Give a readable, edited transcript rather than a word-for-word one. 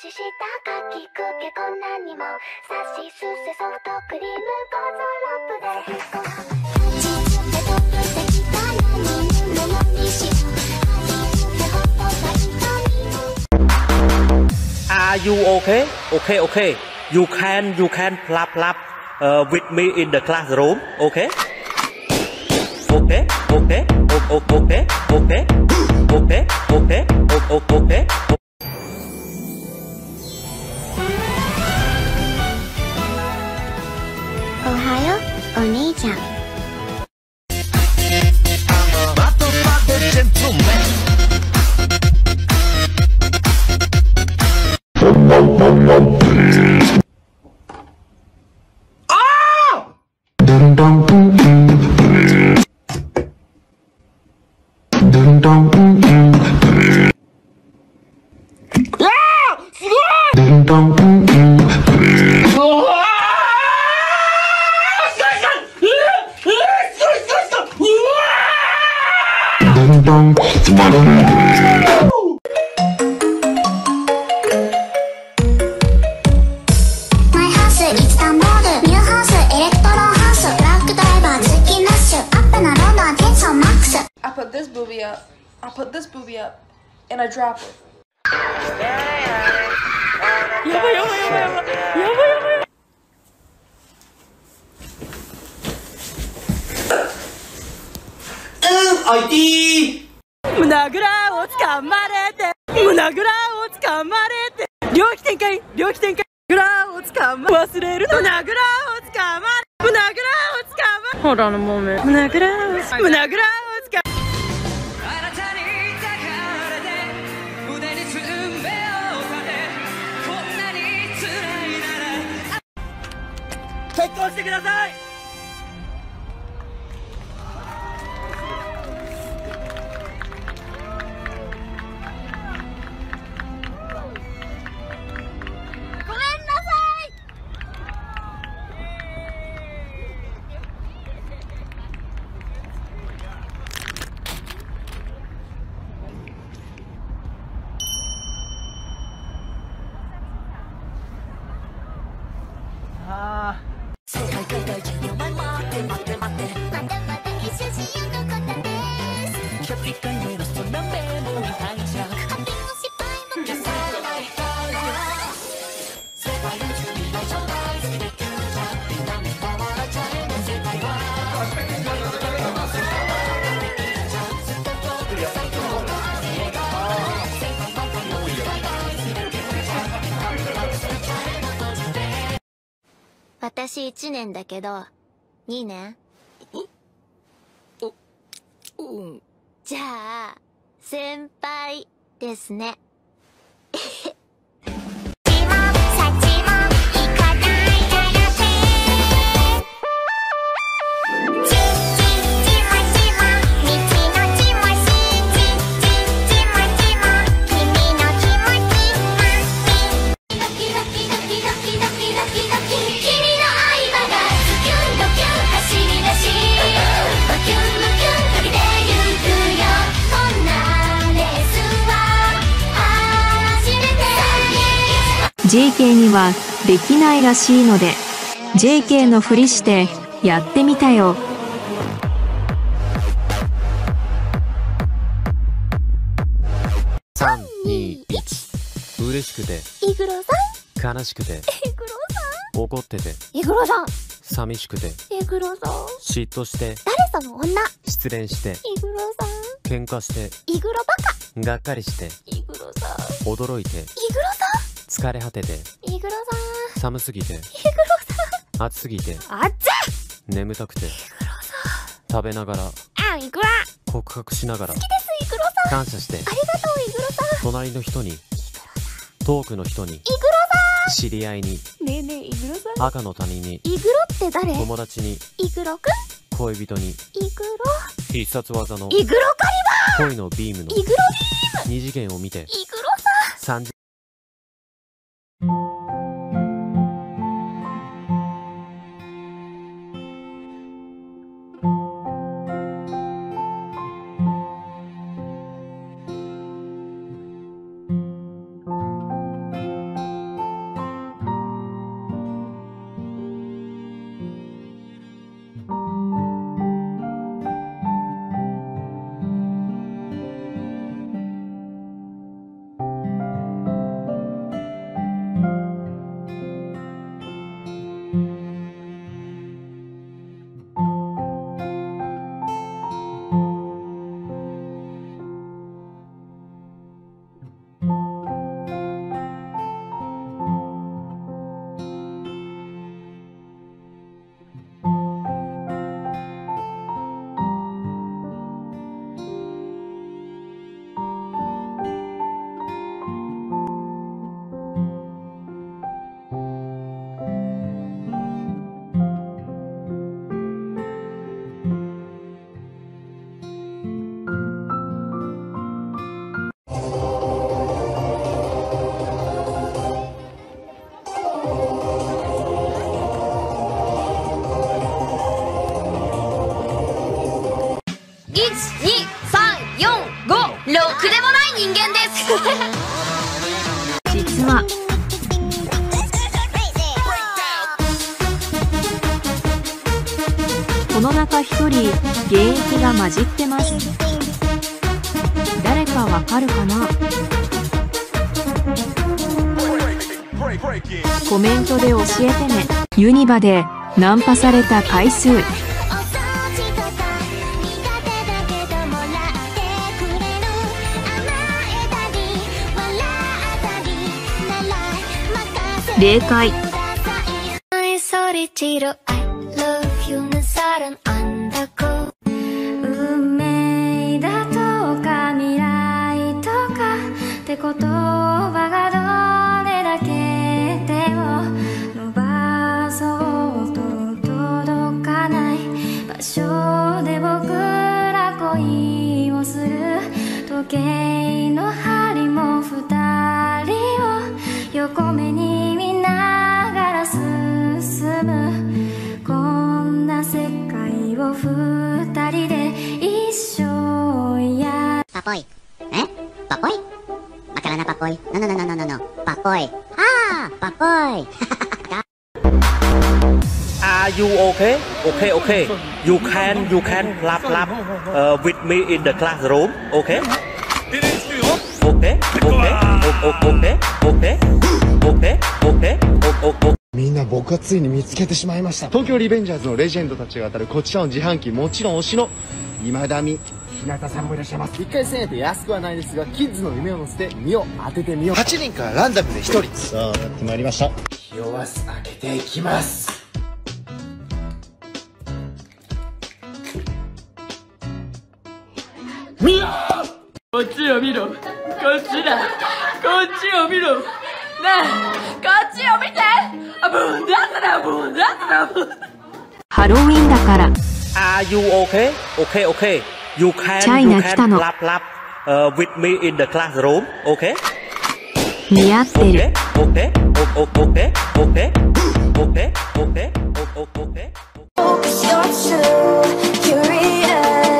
したかきくけこんなにもさしすせソフトクリームゴゾロップでご飯味付けトップしてきたのにものにしよう味付けホットが痛み Are you okay? Okay, okay. You can plap with me in the classroom. Okay? Okay, okay, okay, okay, okay, okay, okay. おはようお兄ちゃん I put this booby up. I put this booby up, and I drop it. やばいやばいやばいやばいやばいやばい。 おいてー。 胸ぐらをつかまれて、胸ぐらをつかまれて、領域展開、領域展開、ぐらをつかま忘れる胸ぐらをつかまれ、胸ぐらをつかま、ほらのもめ、胸ぐらをつかま、胸ぐらをつかま。結婚してください。 ごめんなさい世界海外人お前待って待って待ってまたまた一緒しようここだです今日1回目のそんなメモに入っちゃう勝手も失敗も消さないから世界中未来超大好きできるじゃんみんなに笑っちゃえ世界は私1年だけど2年じゃあ先輩ですね JK にはできないらしいので JK のふりしてやってみたよ。 3、2、1。嬉しくてイグロさん悲しくてイグロさ怒っててんイグロさん寂しくてイグロさん嫉妬して誰その女失恋してイグロさん喧嘩してイグロバカがっかりしてイグロさん驚いてイグロさ疲れ果ててんイグロさ寒すぎてんイグロ暑すぎてさんあっちゃ眠たくてイグロさ食べながらんあイグラ告白しながら好きですイグロさん感謝してありがとうイグロさん隣の人に遠くの人にイグロさ知り合いにんねえねえイグロさん赤の他人にイグロって誰友達にイグロくん恋人にイグロ必殺技のイグロカ恋のビームのリバーイグロ二次元を見てイグロさん 3次くでもない人間です実はこの中一人現役が混じってます。誰かわかるかな。コメントで教えてね。ユニバでナンパされた回数。0回。 運命だとか未来とかって言葉がどれだけ手を伸ばそうと届かない場所で僕ら恋をする。時計の針も二人を横目に見ながら進む。こんな世界を二人で一生や。 パポイ。え？パポイ？わからなパポイ。No. パポイ。ああ、パポイ。 Are you okay? Okay. You can clap with me in the classroom. Okay? Okay. みんな僕はついに見つけてしまいました。東京リベンジャーズのレジェンドたちが当たるこちらの自販機、もちろん推しの今田美日向さんもいらっしゃいます。1回1000円と安くはないですが、キッズの夢を乗せて身を当ててみよう。8人からランダムで1人。さあ、やってまいりました。気を開けていきます。 こっちを見ろ。こっちだ。こっちを見ろ。なあ、こっちを見て。ブンダッダブンダッダブン。 ハロウィンだから。 Are you okay? Okay. You can clap with me in the classroom. Okay? 似合ってる。 Okay. 「Curious